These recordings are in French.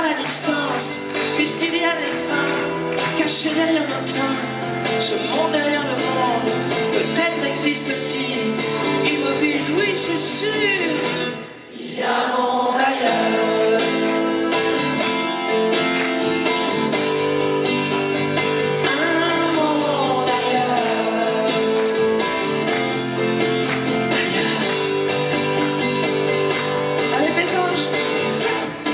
la distance, puisqu'il y a des trains cachés derrière nos trains. Ce monde derrière le monde, peut-être existe-t-il, immobile, oui c'est sûr. Il y a un monde ailleurs. Un monde ailleurs. Ailleurs. Allez mes anges, ça.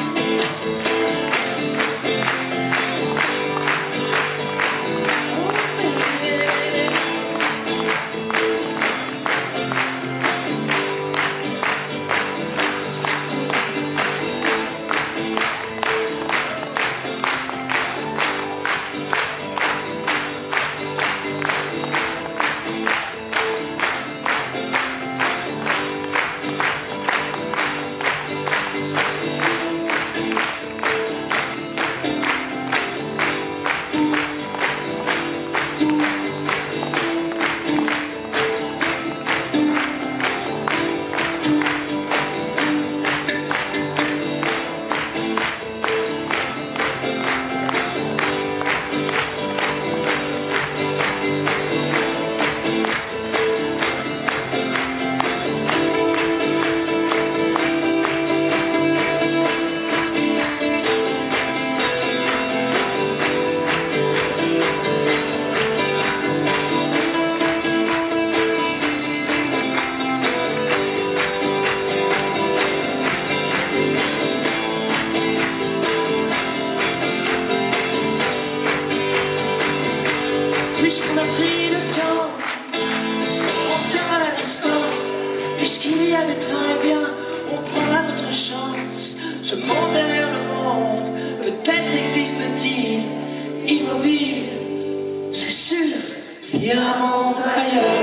Puisqu'on a pris le temps, on tient à la distance. Puisqu'il y a des trains, eh bien, on prendra notre chance. Ce monde derrière le monde, peut-être existe-t-il, immobile, c'est sûr, il y a un monde ailleurs.